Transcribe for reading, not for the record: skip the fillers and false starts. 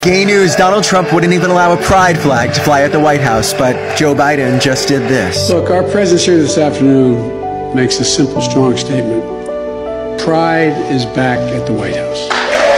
Gay news, Donald Trump wouldn't even allow a pride flag to fly at the White House, but Joe Biden just did this. Look, our presence here this afternoon makes a simple, strong statement. Pride is back at the White House.